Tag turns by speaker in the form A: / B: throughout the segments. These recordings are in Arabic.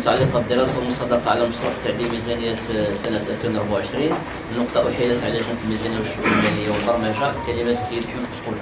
A: متعلقة بالدراسة والمصادقة على مشروع تعديل ميزانية سنة 2024. النقطة أحيلت على لجنة الميزانية والشؤون المالية والبرمجة. كلمة السيد أحمد كشكول.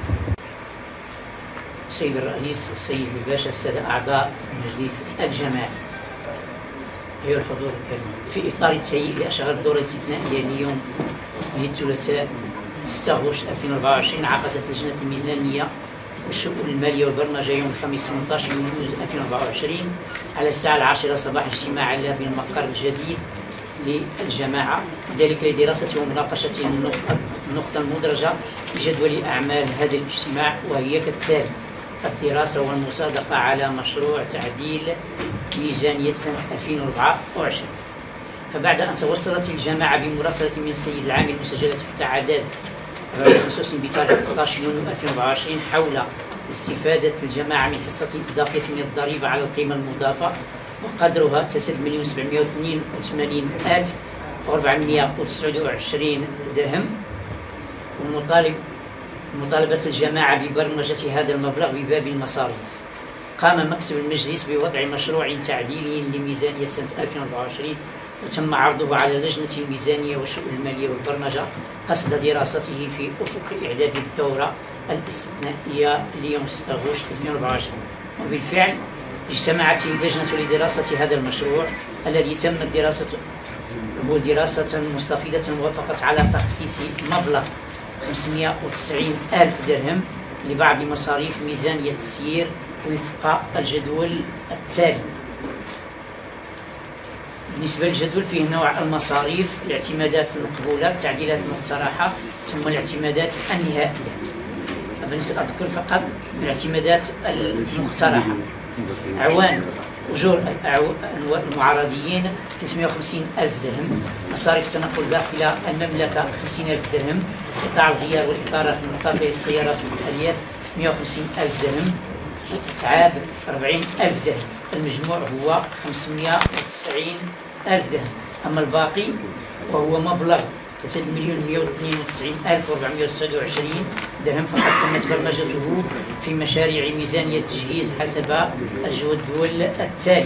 B: السيد الرئيس، السيد الباشا، السادة أعضاء مجلس الجماعة، أيها الحضور الكريم، في إطار تهيئ لأشغال الدورة الاستثنائية اليوم هي الثلاثاء 6 غشت 2024 عقدت لجنة الميزانية والشؤون المالية والبرمجة يوم الخميس 18 يونيو 2024 على الساعة 10 صباحا اجتماعا بالمقر الجديد للجماعة، ذلك لدراسة ومناقشة النقطة المدرجة بجدول أعمال هذا الاجتماع، وهي كالتالي: الدراسة والمصادقة على مشروع تعديل ميزانية سنة 2024. فبعد أن توصلت الجماعة بمراسلة من السيد العامل المسجلة تحت عداد 55 بتاريخ 13 يونيو 2024 حول استفادة الجماعة من حصة إضافية من الضريبة على القيمة المضافة وقدرها 3,782,429 درهم، مطالبة الجماعة ببرمجة هذا المبلغ بباب المصاريف. قام مكتب المجلس بوضع مشروع تعديلي لميزانية سنة 2024 وتم عرضه على لجنة الميزانية والشؤون المالية والبرمجة قصد دراسته في أفق إعداد الدورة الاستثنائية ليوم 6 غشت 2024. وبالفعل اجتمعت اللجنة لدراسة هذا المشروع الذي تمت دراسة مستفيضة وافقت على تخصيص مبلغ 590,000 درهم لبعض مصاريف ميزانية التسيير وفق الجدول التالي. بالنسبة للجدول فيه نوع المصاريف: الاعتمادات المقبولة، التعديلات المقترحة، ثم الاعتمادات النهائية. أذكر فقط الاعتمادات المقترحة: عوان أجور المعارضيين 350,000 درهم، مصاريف تنقل داخل المملكة 50,000 درهم، قطاع الغيار والإطارات المطافية للسيارات والآليات 150,000 درهم، إتعاب 40,000 درهم. المجموع هو 590,000 درهم. أما الباقي وهو مبلغ 3,192,429 درهم فقد تمت برمجته في مشاريع ميزانية التجهيز حسب الجدول التالي: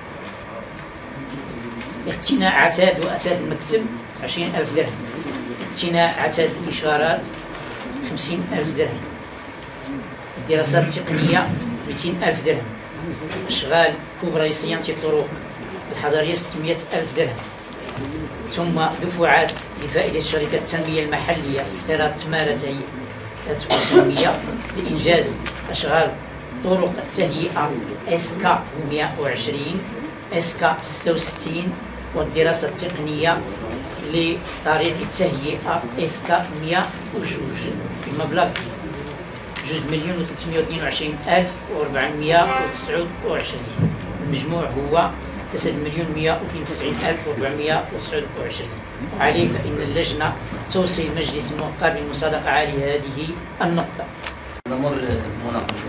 B: اقتناء عتاد وأثاث المكتب 20,000 درهم، اقتناء عتاد الإشارات 50,000 درهم، الدراسات التقنية 200,000 درهم، أشغال كبرى لصيانة الطرق الحضرية 600,000 درهم، ثم دفعات لفائدة شركة التنمية المحلية استيراد تمارتي والتنمية لإنجاز أشغال طرق التهيئة SK 120 SK 66 والدراسة التقنية لطريق التهيئة SK 102 بمبلغ 2,322,429. المجموع هو 3,192,429. وعليه فإن اللجنة توصي المجلس الموقر بالمصادقة على هذه النقطة.
A: نمر مناقشة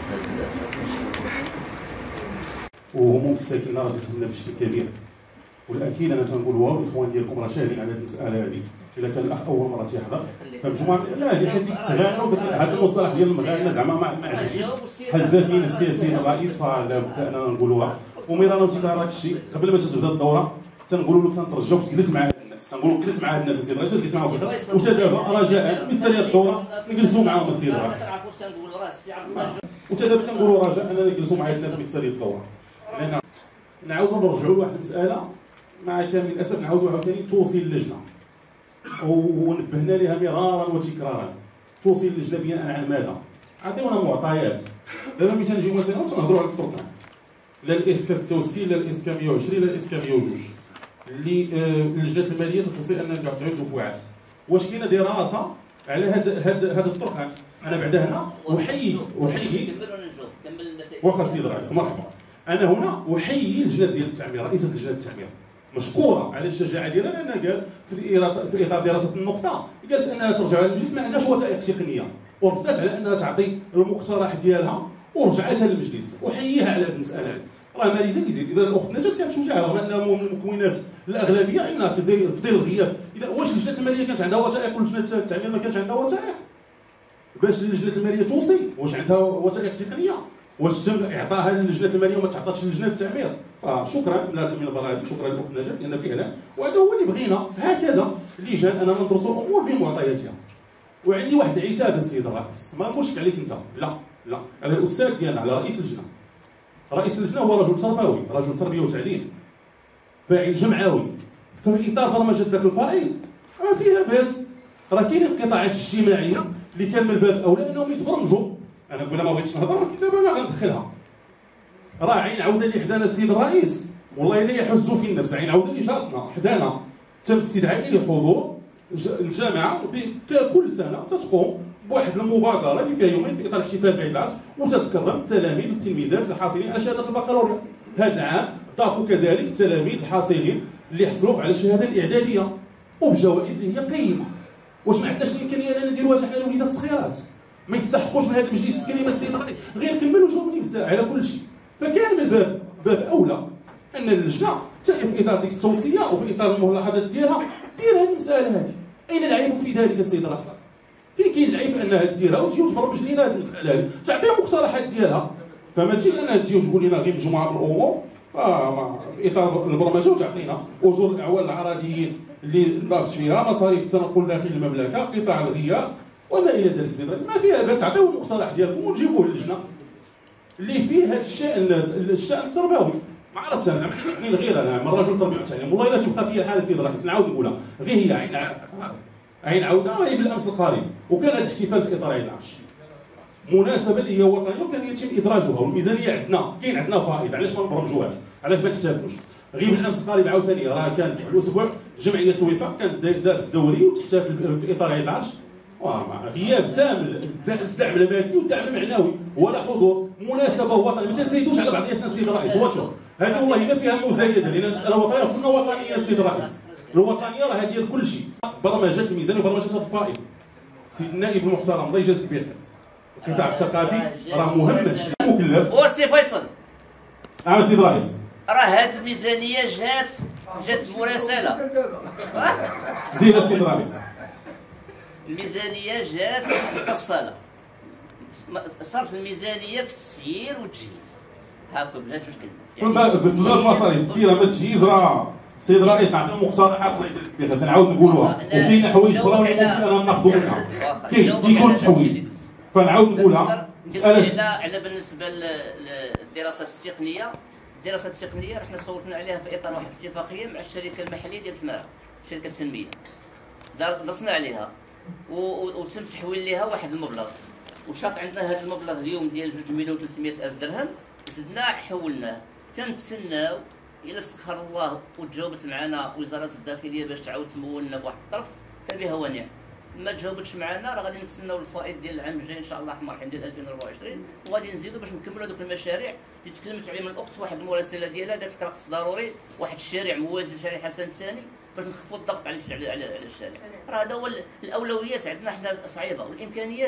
C: وهموم الساكنة راه تتهمنا بشكل كبير، والاكيد انا تنقول واو الاخوان ديالكم راه شاهدين على هذه المساله هذه. الا كان الاخ اول مره تيحضر فمجموعه لا هذه حديث التغانم، هذا المصطلح ديال المغانه زعما ما عجبنيش. حزافين السياسيين الرئيس فلا بد اننا نقولوها ومرارا وتكرار هذا الشيء. قبل ما تبدا الدوره تنقولوا له تنترجوك تجلس مع الناس، تنقولوا جلس مع الناس السيد الرئيس، تجلس معهم وتدابا رجاء مثل الدوره نجلسوا معهم السيد الرئيس، وتدابا تنقولوا رجاء اننا نجلسوا مع الناس مثل الدوره. لان نعاودوا نرجعوا لواحد المساله مع كامل الاسف، نعاودوا عاوتاني توصي اللجنه ونبهنا لها مرارا وتكرارا. توصي اللجنه بناء على ماذا؟ عطيونا معطيات. دابا ملي تنجيو مثلا تنهضروا على الطرقان، لا الاسكا 66 لا الاسكا 120 لا الاسكا 102 اللي اللجنه الماليه توصي اننا نعطيو دفعات. واش كاينه دراسه على هاد الطرقان؟ انا بعد هنا احيي واخا السيد الرئيس مرحبا. انا هنا احيي لجنه ديال التعمير، رئيسه لجنه التعمير مشكوره على الشجاعه ديالها، لانها قال في اطار دراسه النقطه قالت انها ترجع للمجلس ما عندهاش وثائق تقنيه، ورفضت على انها تعطي المقترح ديالها ورجعتها للمجلس. احييها على هذه المساله هذه. راه ما يزيد اذا الاخت نجاة كانت شجاعه رغم انها من المكونات الاغلبيه انها في ظل الغياب. اذا واش اللجنه الماليه كانت عندها وثائق ولجنه التعمير ما كانش عندها وثائق باش اللجنه الماليه توصي؟ واش عندها وثائق تقنيه؟ واش تم اعطاها للجنه الماليه وما تعطاتش للجنه التعمير؟ فشكرا من البرامج، شكرا للاخت نجاة، لان فعلا وهذا هو اللي بغينا. هكذا اللجان انا ندرسوا الامور بمعطياتها. وعندي واحد العتاب السيد الرئيس، ما نقولش عليك انت، لا على الاستاذ ديالنا، على رئيس اللجنه. رئيس اللجنه هو رجل تربوي، رجل تربيه وتعليم، فاعل جمعوي. ففي اطار برمجه ذاك الفائض ما فيها باس. راه كاينين القطاعات الاجتماعيه اللي كان من الباب اولى انهم يتبرمجوا. انا قبل ما بغيتش نهضر دابا انا غندخلها. راه عين عوده اللي حدانا السيد الرئيس، والله الا يحزوا في النفس. عين عوده اللي جارتنا حدانا تم استدعاء لحضور الجامعه كل سنه تتقوم بواحد المبادره اللي فيها يومين في اطار احتفال بعيد العرش، وتتكرم التلاميذ والتلميذات الحاصلين على شهاده البكالوريا. هذا العام ضافوا كذلك التلاميذ الحاصلين اللي حصلوا على الشهاده الاعداديه وبجوائز اللي هي قيمه. واش ما عندناش الامكانيه اننا نديروها حتى حنا الوليدات الصغيرات؟ ما يستحقوش من هذا المجلس كلمه السيد الرئيس غير كملوا جاوبني بزاف على كل شيء. فكان من باب اولى ان اللجنه في اطار ديك التوصيه وفي اطار الملاحظات ديالها دير هذه المساله هذه. اين العيب في ذلك السيد الرئيس؟ فين كاين العيب في انها ديرها وتجي وتبرمج لنا هذه المساله هذه، تعطيها مقترحات ديالها. فما تجيش انها تجي وتقول لنا غير مجموعه من الامور في اطار البرمجه وتعطينا اجور الاعوان العراضيين اللي ضافت فيها مصاريف التنقل داخل المملكه، قطاع الغيار وما الى ذلك. سيد الرئيس ما فيها باس، عطيو المقترح ديالكم ونجيبوه للجنه اللي فيه هذا الشان التربوي. ما عرفتش انا غير انا من رجل تربيه وتعليم، والله الا تبقى فيا الحال السيد الرئيس نعاود نقولها غير هي عين عوده راهي بالامس القريب، وكان هذا الاحتفال في اطار عيد العرش مناسبه اللي هي وطنيه وكان يتم ادراجها، والميزانيه عندنا كاين عندنا فائض. علاش ما نبرمجوهاش؟ علاش ما نحتفلوش؟ غير بالامس القريب عاوتاني راه كان الاسبوع جمعيه الوفاق كانت دارت دوري وتحتفل في اطار عيد العرش، غياب تام الدعم المادي والدعم المعنوي ولا حضور. مناسبه وطنيه، ما تنسيدوش على بعضياتنا السيد الرئيس. هو شوف هذه والله ما فيها مزايده، لان المساله وطنيه كلنا وطنيه السيد الرئيس. الوطنيه راه ديال كل شيء، برمجات الميزانيه وبرمجات الفائض. سيد النائب المحترم الله يجازيك بخير، القطاع الثقافي راه مهمش مكلف.
A: وسي فيصل
C: سيد الرئيس،
A: راه هذه الميزانيه جات مراسله.
C: زين السيد الرئيس،
A: الميزانيه جات مفصله. صرف الميزانيه في التسيير والتجهيز هاكا بلا جوج كلمات.
C: في المصاريف التسيير ما التجهيز راه سيد الرئيس نعطيو مقترحات الله نعاود نقولوها، وكاين حوايج اخرى ممكن اننا ناخذوا منها. كيكون تحويل فنعاود نقولها.
A: على بالنسبه للدراسات التقنيه، الدراسات التقنيه رحنا صوتنا عليها في اطار واحد الاتفاقيه مع الشركه المحليه ديال تمارا، شركه التنميه درسنا عليها وتم تحويل لها واحد المبلغ، وشاط عندنا هذا المبلغ اليوم ديال 2,300,000 درهم، زدنا حولناه. تنتسناو الى سخر الله وتجاوبت معنا وزاره الداخليه باش تعاود تمولنا بواحد الطرف فبها ونعم. ما تجاوبتش معنا راه غادي نتسناو الفائض ديال العام الجاي ان شاء الله الرحمن الرحيم ديال 2024، وغادي نزيدوا باش نكملوا هذوك المشاريع اللي تكلمت عليهم الاخت في واحد المراسله ديالها، قالت لك راه خص ضروري واحد الشارع موازي لشارع حسن الثاني باش نخفضوا الضغط على الشارع. راه هذا هو الاولويات عندنا حنا صعيبه والامكانيات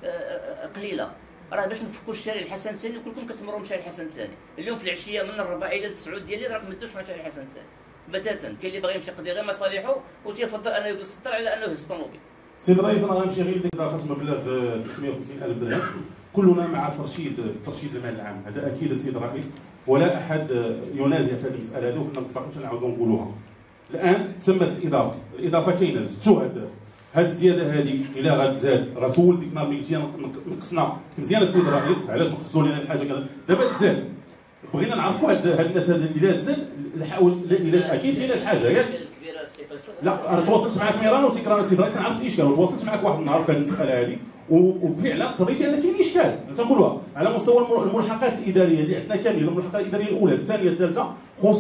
A: قليله. راه باش نفكوا الشارع الحسن الثاني كلكم كتمروا بشارع الحسن الثاني. اليوم في العشيه من 4 الى 9 ديال الليل راك ما تدوش مع شارع الحسن الثاني بتاتا. كاين اللي باغي يمشي يقضي غير مصالحه وتيفضل انه يجلس في الدار على انه يهز الطوموبيل.
C: سيد الرئيس انا غنمشي غير لاضافه مبلغ 350,000 درهم، كلنا مع ترشيد المال العام، هذا اكيد السيد الرئيس ولا احد ينازع في هذه المساله هذه، وكنا مستحقوش نعاودوا نقولوها. الان تمت الاضافه كاينه، زدتوا هذه الزياده هذه الى غتزاد. راه سول ديك النهار ملي نقصنا مزيان السيد الرئيس علاش نقصوا لنا الحاجه كذا، دابا تزاد. بغينا نعرفوا هاد الناس الى تزاد اكيد كاينه الحاجه لا. انا تواصلت معك ميران وتكرار السيد الرئيس، نعرف الاشكال وتواصلت معك واحد النهار في هذه المساله هذه، وفعلا قضيتي ان كاين اشكال تنقولوها على مستوى الملحقات الاداريه اللي عندنا كامله، الملحقات الاداريه الاولى الثانيه الثالثه،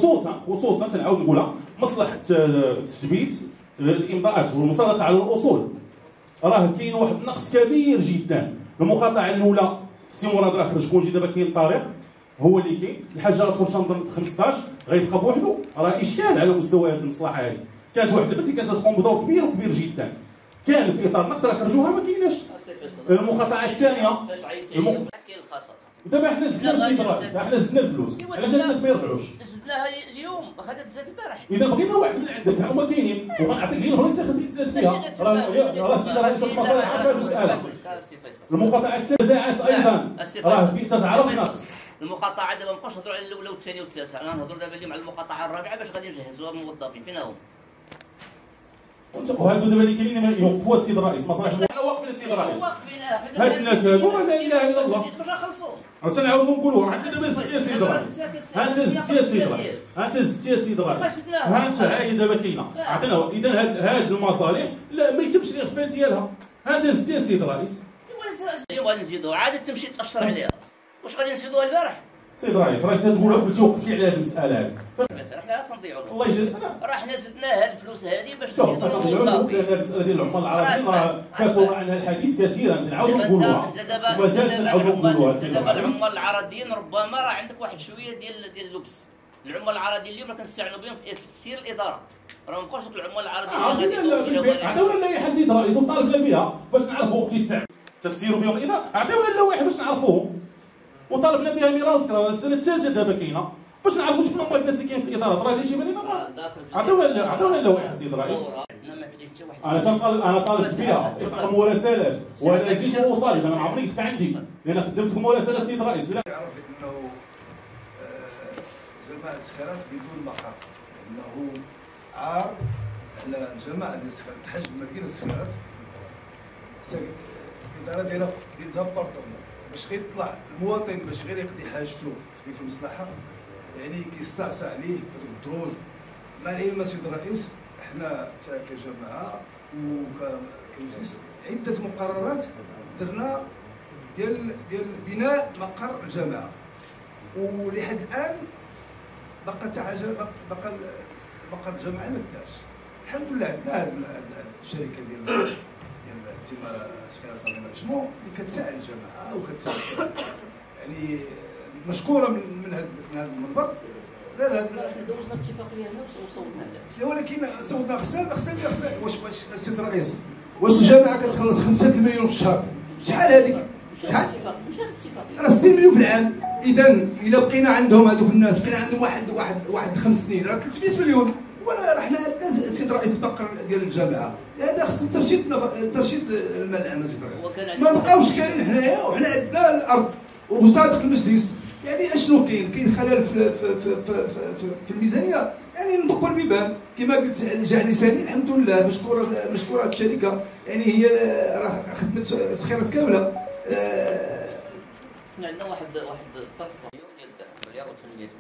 C: خصوصا تنعاود نقولها مصلحه تثبيت الامضاءات والمصادقه على الاصول. راه كاين واحد النقص كبير جدا. المقاطعه الاولى السي مراد راه خرج كونجي، دابا كاين الطريق هو اللي كاين، الحاجه غتخرج تنظن في 15 غيبقى بوحدو. راه اشكال على مستوى هذه المصلحه هذه. كانت واحد البنت اللي كانت تقوم بدور كبير جدا، كان في اطار النقص راه خرجوها ما كايناش. المقاطعه الثانيه
A: كاين الخصاص.
C: دابا حنا زدنا السيد الرئيس، حنا زدنا الفلوس، علاش الناس ما يرجعوش؟
A: زدناها اليوم غادا تزاد البارح.
C: اذا بغينا واحد من عندك هما كاينين، وغنعطيك غير البلايص اللي خاصك تزاد فيها. راه السيد الرئيس المصالح عارف هذه المساله. المقاطعه التزاعات ايضا راه في تتعرف نقص.
A: المقاطعه دابا مابقاوش نهضروا على الاولى والثانيه والثالثه، انا نهضروا دابا اليوم على المقاطعه الرابعه باش غادي نجهزوها بالموظفين. فين هما؟
C: وهادو دابا اللي كاينين يوقفوها السيد الرئيس، ما صراحش حنا واقفين السيد الرئيس. هاد الناس هادو لا اله الا الله.
A: باش نخلصوهم.
C: عرفتي نعاودو نقولوا انت دابا زدتي السيد الرئيس، ها انت زدتي السيد الرئيس، ها انت زدتي السيد الرئيس، ها انت هاهي دابا كاينه عطينا. اذا هاد المصالح لا ما يتمش الاغفال ديالها، ها انت زدتي السيد الرئيس.
A: اليوم غادي نزيدوها عاد تمشي تاشر عليها. واش غادي نزيدوها البارح؟
C: سيد الرئيس راك تقولها قلتي وقفتي على هذه المساله هذه.
A: حنا تنضيعوا
C: الله يجزيك.
A: راه حنا زدنا هاد الفلوس هذه باش
C: نزيدوا
A: الموظفين.
C: لان المساله ديال العمال العربيين راه كثر عنها الحديث كثيرا، تنعاودوا نقولوها. ومازال تنعاودوا نقولوها سيد
A: دابا
C: الرئيس.
A: العمال العرضيين ربما راه عندك واحد شويه ديال اللبس. العمال العرضيين اليوم راه كنستعملوا بهم في تسيير الاداره، راه مابقاوش دوك العمال العرضيين
C: عطيونا اللائحه سيد الرئيس وطالبنا بها باش نعرفوا كيف تفسيروا بهم الاداره. عطيونا اللوائح باش نعرفوهم وطالبنا بها مرارا وتكرارا. السنه الثالثه دابا كاينه باش نعرفوا شكون هما الناس اللي كاين في الاداره. راه اللي شي بالنا عطيونا اللوائح سيد الرئيس. انا طالب بها اطلاق مراسلات ولا زيد طالب. انا ما عمري قلت عندي لان قدمت لكم مراسله سيد الرئيس. لا
D: يعرف انه جماعه السخيرات بدون مقر، انه عار على الجماعه ديال السخيرات تحجب مدينه السخيرات. الاداره ديالها ديتها بارطون باش غير يطلع المواطن باش غير يقضي حاجته في ديك المصلحه، يعني كيستعصى عليه هذوك الدروج. مع العلم سيد الرئيس حنا كجماعه وكمجلس عده مقررات درنا ديال بناء مقر الجماعه، ولحد الان بقى بقى مقر الجماعه ما دارش. الحمد لله عندنا الشركه ديال تيما سخيرات صغيره مجموع اللي كتساعد الجماعه وكتساعد يعني مشكوره من هذا المنبر. لا
A: دوزنا اتفاقيه هنا وصوتنا عليها.
D: ولكن صوتنا خسر واش السيد الرئيس واش الجامعه كتخلص 5 مليون في الشهر؟ شحال هذيك؟ شحال؟ راه 60 مليون في العام. اذا الا بقينا عندهم هذوك الناس بقينا عندهم واحد 5 سنين راه 300 مليون. ولا حنا عندنا السيد الرئيس المقر ديال الجامعه، هذا خص ترشيد الملعب السيد الرئيس. ما بقاوش كاينين حنايا وحنا عندنا الارض وصادق المجلس. يعني اشنو كاين خلل في الميزانيه، يعني ندقوا البيبان كما قلت جاء لساني. الحمد لله مشكوره هذه الشركه، يعني هي راه خدمت سخيرات كامله.
A: حنا عندنا واحد الطرف ديال مليار و800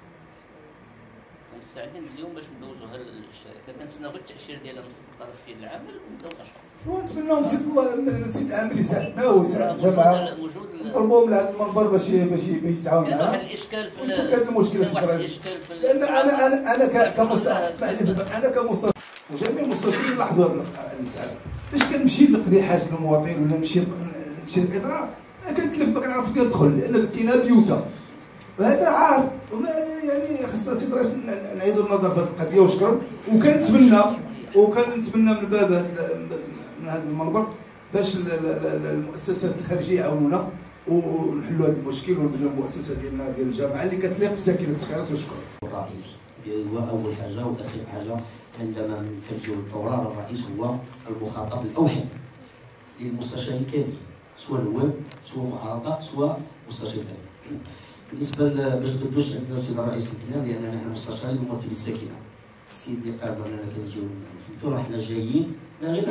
A: مستعدين اليوم باش ندوزوها للشركه. كنتسناو غير التاشير ديالها من طرف السيد العامل ونبداو الاشهر.
D: ونتمناو من السيد العامل يساعدنا ويساعد الجماعه. نطلبوا من هذا المنبر باش يتعاون معنا.
A: واحد الاشكال في
D: هذا المشكل السيد الرئيس، لان انا كمستشار اسمح لي انا كمستشار وجميع المستشارين لاحظوا هذه المساله. فاش كنمشي نقضي حاجه للمواطن ولا نمشي للاداره كنتلف ما كنعرفش فين ندخل لان كاينه بيوتا. وهذا عار يعني خصنا السيد الرئيس نعيدوا النظر في هذه القضيه وشكرا. وكنتمنى من باب من هذا المنبر باش المؤسسات الخارجيه يعاونونا ونحلوا هذا المشكل ونبنيو المؤسسه ديالنا ديال الجامعه اللي كتليق بساكنه السخيرات. وشكرا.
E: الرئيس هو اول حاجه واخر حاجه عندما كنجيو للدوره الرئيس هو المخاطب الاوحد للمستشارين كاملين، سواء النواب سواء معارضه سواء مستشارين. بالنسبه باش تبدوش عندنا السيد الرئيس الكلام لان نحن مستشارين وممثلين الساكنه. السيد اللي قال اننا كنجيو نثبتوا راه حنا جايين غير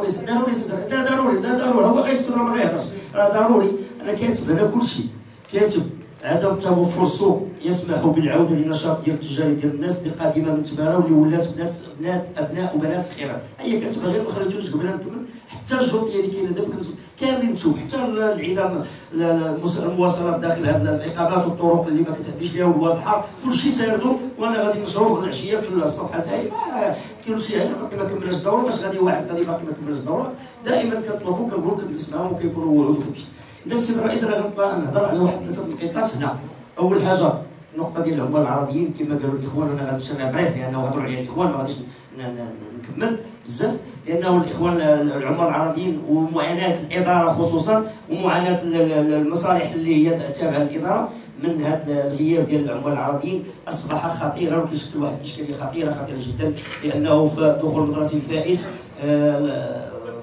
E: ضروري هو غيسكت راه ما غيهضرش. راه ضروري انا كاتب هنا كلشي كاتب عدم توفر سوق يسمح بالعوده للنشاط ديال التجاري ديال الناس اللي قادمه من تماره واللي ولات ابناء وبنات صغيرات. هي كاتبه غير ما خرجوش قبل نكمل حتى الجزئيه اللي كاينه دابا كاملين مكتوب حتى العظام المواصلات داخل هذه الاقامات والطرق اللي ما كتعديش لها والواضحه كلشي ساردوا. وانا غادي نشرو العشيه في الصفحه تاعي كاين شي حاجه باقي ما كملناش الدوره باش غادي واحد غادي باقي ما كملناش الدوره. دائما كنطلبوا كنقولوا كنجلس معاهم وكيكونوا وعود وكلشي. اذا السيد الرئيس راه نهضر على واحد 3 نقاط هنا. اول حاجه النقطه ديال العمال العرضيين كما قالوا الاخوان، وانا غادي نشرح بريف لانه هضروا عليها الاخوان ما غاديش نكمل بزاف لانه الاخوان العمال العرضيين ومعاناه الاداره خصوصا ومعاناه المصالح اللي هي تابعه للاداره من هذا الغياب ديال العمال العرضيين اصبح خطيرا وكيشكل واحد الاشكاليه خطيره جدا. لانه في دخول المدرسي الفائت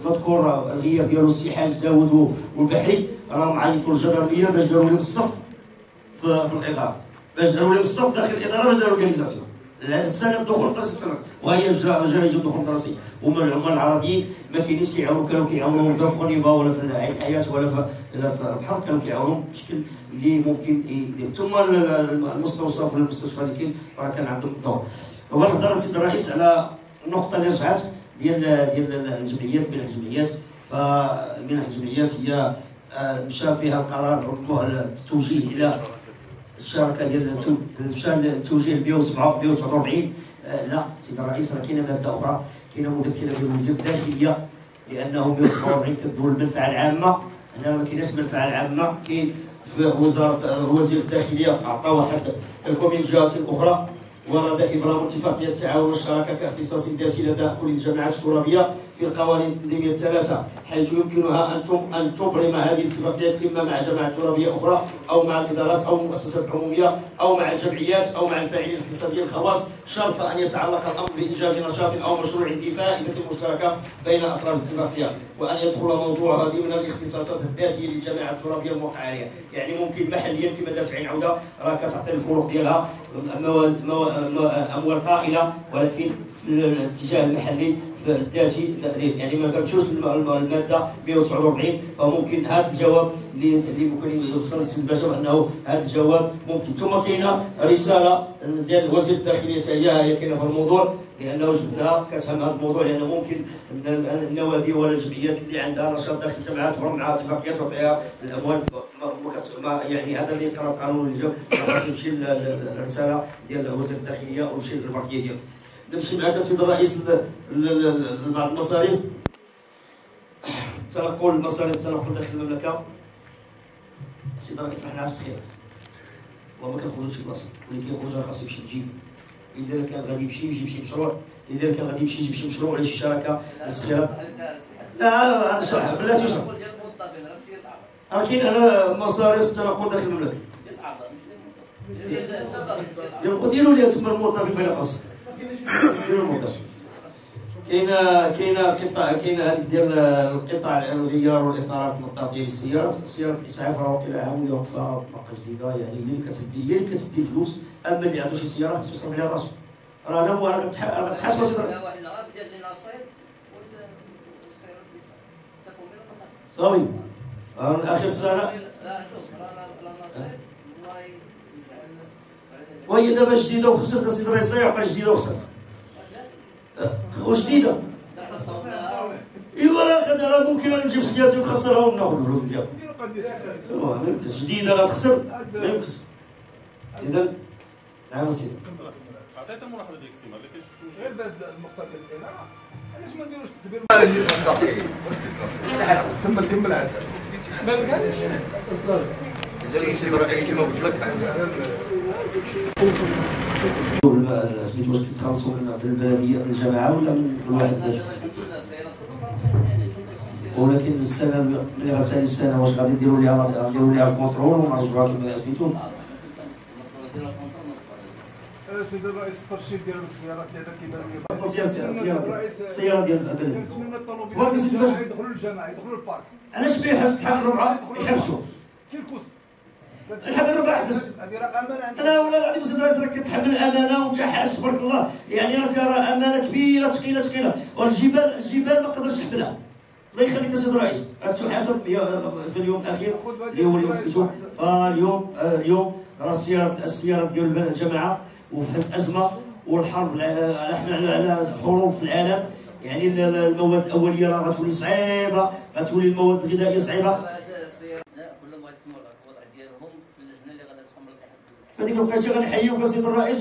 E: مذكور الغياب ديالو السي حاج داوود والبحري، راهم عيطوا للجدرميه باش داروا لهم الصف في الاداره، باش داروا لهم الصف داخل الاداره باش داروا اورغانيزاسيون. السنه الدخول دراسي السنه وهي جرى يجيو دخول دراسي، هما العمال العربيين ما كاينينش كيعاونوا، كانوا كيعاونوهم في اونيفا ولا في عين الحياه ولا في البحر، كانوا كيعاونوهم بشكل اللي ممكن يدير. ثم المستوصف ولا المستشفى اللي كاين راه كان عندهم الدور. وغنهضر السيد الرئيس على النقطه اللي رجعت ديال الجمعيات، منح الجمعيات. فمنح الجمعيات هي مشى فيها القرار التوجيه الى الشراكه ديال مشى التوجيه 147. لا سيد الرئيس راه كاينه ماده اخرى، كاينه مذكره ديال وزير الداخليه، لانه 147 كتدور المنفعه العامه. هنا ما كايناش المنفعه العامه، كاين في وزاره وزير الداخليه عطى واحد الكومين جهات اخرى. ورد ابرام اتفاقيه التعاون والشراكه كاختصاص ذاتي لدى كل الجماعات الترابيه في القوانين التنظيميه الثلاثه، حيث يمكنها ان تبرم هذه الاتفاقيات اما مع جماعات ترابيه اخرى او مع الادارات او المؤسسات العموميه او مع الجمعيات او مع الفاعلين الاقتصاديين الخواص، شرط ان يتعلق الامر بانجاز نشاط او مشروع ذي فائده مشتركه بين اطراف الاتفاقيه، وان يدخل موضوع هذه من الاختصاصات الذاتيه للجماعه الترابيه الموقعه عليها. يعني ممكن محليا كما دافع عين عوده راه كتعطي الفروق ديالها اموال طائله، ولكن في الاتجاه المحلي في الذاتي يعني ما كنمشيوش الماده 149. فممكن هذا الجواب اللي ممكن يوصل للسيد الباشا انه هذا الجواب ممكن. ثم كاينه رساله ديال وزير الداخليه هي كاينه في الموضوع، لانه جبناها كتهم هذا الموضوع، لانه ممكن النوادي ولا الجمعيات اللي عندها نشاط داخل الجامعات تبرم معها اتفاقيات وتعطيها الاموال يعني هذا اللي قرا القانون اللي جا خاص يمشي الرساله ديال وزير الداخليه ويمشي للبرديه ديالو. نمشي معك السيد الرئيس لبعض المصاريف. تنقل المصاريف داخل المملكه. السيد الرئيس حنا في السخيرات وما كنخرجوش البلاصه، اللي كيخرج خاصو يمشي للجيب. اذا كان غادي يجيب شي مشروع، اذا كان غادي يجيب شي مشروع ولا شي شراكه السخيرات. لا نشرح بلاتي نشرح. راه كاين على مصاريف التنقل داخل المملكه. ديروا لي تما الموظفين بين قوسين. ديروا الموظفين. كاينه قطع، كاينه هذيك ديال القطع الغيار والاطارات المطاطيه للسيارات. سياره الاسعاف راه واقيلا عاميه واقفه باقا جديده، يعني هي اللي كتدي الفلوس. اما اللي عنده شي سياره خصو يصرف عليها راسو. راه انا غتحاسب صافي. اخر السنه وهي دابا جديده وخسرت السيد الرئيس، يعقل جديده وخسرت وجديده. ايوا راه ممكن نجيب سيارتي ونخسرها وناخذ الفلوس ديالها. ما يمكنش جديده غتخسر، ما يمكنش. اذا نعم سيدي.
C: عطيت الملاحظه ديك السيمه اللي كيشوفوا
D: غير بهذا النقطه ديال الاداره، علاش ما نديروش التدبير كمل عسل
F: ديال السيد الرئيس كما قلت لك.
E: سميتو واش كتخلصوا من البلديه من الجماعه ولا من كل واحد؟ ولكن السنه ملي غتسالي السنه واش غادي ديروا ليها الكونترول ونرجعوها كما سميتو؟
D: السيد الرئيس الترشيد ديال هذوك السيارات اللي كيبان لي
E: السياره ديال البلد.
D: كنتمنى الطوموبيل يدخلوا للجامعه، يدخلوا للبارك.
E: علاش ما يحبس الحق الربعه يحبسوا؟
D: كاين كوست
E: الحق الربعه حبس.
D: هذه راه امانه.
E: انا ولا العظيم السيد الرئيس راك كتحمل امانه وانت حاج تبارك الله، يعني راه امانه كبيره ثقيله والجبال ما قدرش تحملها. الله يخليك يا سيد الرئيس، راك تحاسب في اليوم الاخير اللي هو اليوم سميتو. فاليوم راه السيارات ديال الجماعه وفي الازمه والحرب، احنا على الحروب في العالم، يعني المواد الاوليه راه غتولي صعيبه، غتولي المواد الغذائيه صعيبه.
A: كل ما يتم الوضع ديالهم في اللجنه اللي غادي تحمل الاتحاد.
E: هذيك الوقيته غنحييوك السيد الرئيس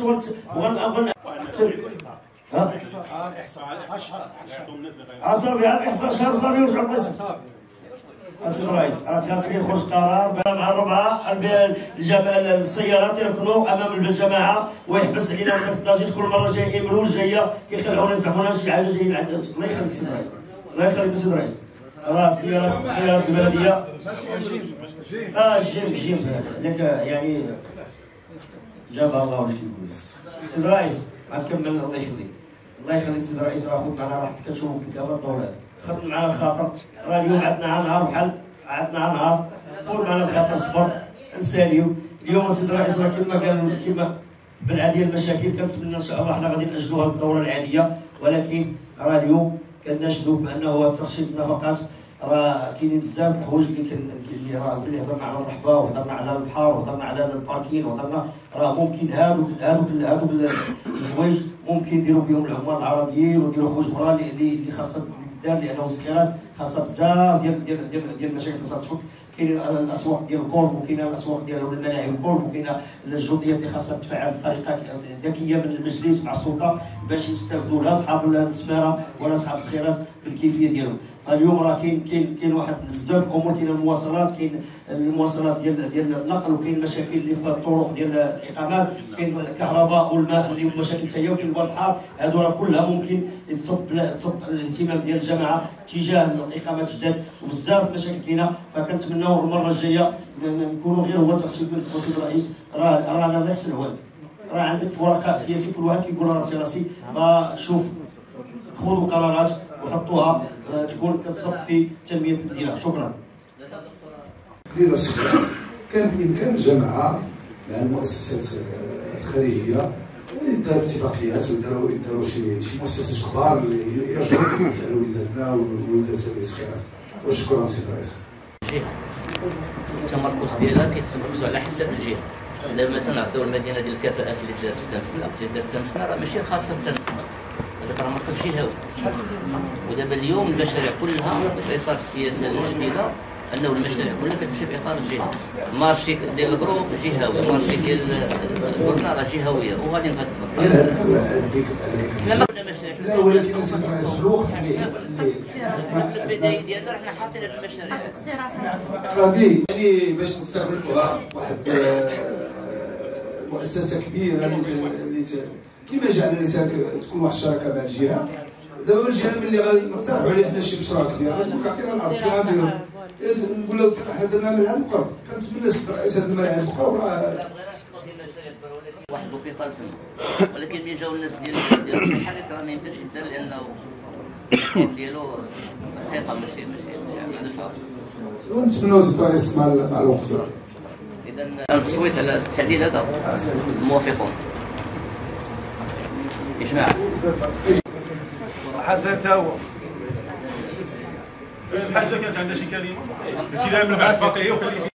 E: صافي على الاحصاء شهر صافي ورجع البلاصه. السيد الرئيس راه خاصك يخرج قرار مع الربعه السيارات يركنوا امام الجماعه ويحبس علينا الضجيج كل مره جاي مروج جايه كيخلعونا يزعمونا شي حاجه جايين عند. الله يخليك السيد الرئيس، الله يخليك السيد الرئيس. راه السيارات البلديه جيم هذاك يعني جابها الله وش كيقول. السيد الرئيس غنكمل الله يخليك. الله يخليك سيدي الرئيس، راه خذ معنا راحتك كنشوفوك الكاميرا الدورات، خدم معنا الخاطر، راه اليوم عندنا نهار بحال عندنا نهار، خذ معنا الخاطر صبر نساليو. اليوم سيدي الرئيس راه كما قال كما بالعاديه المشاكل كنتمنى ان شاء الله حنا غادي ناجلوا هذه الدوره العاديه، ولكن راه اليوم كناشدوا بانه ترشيد النفقات راه كاينين بزاف د الحوايج اللي راه اللي هضرنا على الرحبه وهضرنا على البحر وهضرنا على الباركين وهضرنا راه ممكن هادوك الحوايج ممكن نديروا بهم العمال العربيين ونديروا حوايج اخرى اللي خاصها تدار، لانه الصغيرات خاصها بزاف ديال المشاكل خاصها تفك. كاين الاسواق ديال القرب وكاين الاسواق ديال الملاعب القرب وكاين الجهوديات اللي خاصها تفعل بطريقه ذكيه من المجلس مع السلطه باش يستافدوا لا اصحاب السماره ولا اصحاب الصغيرات بالكيفيه ديالهم. فاليوم راه كاين واحد بزاف الامور، كاين المواصلات، كاين المواصلات ديال النقل، وكاين المشاكل اللي في الطرق ديال الاقامات، كاين الكهرباء والماء اللي مشاكل حتى هي، وكاين البحر. هادو راه كلها ممكن تصب الاهتمام ديال الجماعه تجاه الاقامات الجداد، وبزاف المشاكل كاينه. فكنتمناو المره الجايه نكونوا غير هو ترشيد السيد الرئيس، راه لا يحسن والو، راه عندك فرقاء سياسي كل واحد كيقول راسي فشوف خذوا قرارات وحطوها تكون كتصب في تنميه المدينه. شكرا.
D: قليله الصغيرات كان بامكان الجماعه مع المؤسسات الخارجيه يداروا اتفاقيات ويداروا شي مؤسسات كبار اللي يرجعوا ينفعوا وليداتنا ووليدات الصغيرات. وشكرا سيدي الرئيس.
A: الجهه التمركز ديالها كيتمركزوا على حساب الجهه. دابا مثلا عطيو المدينه ديال الكفاءات اللي دارت في تمسنا، اللي دارت تمسنا راه ماشي خاصه بتمسنا، هذاك راه مركز جهوي. ودابا اليوم المشاريع كلها في اطار السياسه الجديده، انه المشاريع كلها كتمشي في اطار الجهه. مارشي ديال الغروب جهوي، مارشي ديال البرنا راه جهويه، وغادي نبقى لا ما كنا مشاريع.
D: لا ولكن سيدي الرئيس في الوقت اللي
A: في البدايه ديالنا حنا حاطين هذه المشاريع.
D: هذه يعني باش نستغلوها واحد مؤسسه كبيره اللي كما جعل النساء تكون واحد الشراكه مع الجهه. دابا الجهه ملي غنقترحوا عليه فينا شي مشروع كبير غتقول لك عطينا الارض فين غنديروا، نقول له حنا درنا منها القرب. كنتمنى سيدي الرئيس هذه الملاعب القرب راه
A: واحد لوبيطال تما، ولكن ملي جاو الناس ديال الصحه قالت راه ما يمكنش يدار لانه التقييم ديالو رخيصه ماشي ما عندوش عرض.
D: ونتمنوا سيدي الرئيس مع الوقت.
A: اذا التصويت على التعديل هذا موافقون. اجماع.
G: حسن تا هو حاجه كانت عندها شي كلمه؟ شي لا من بعد فقيه وخليتي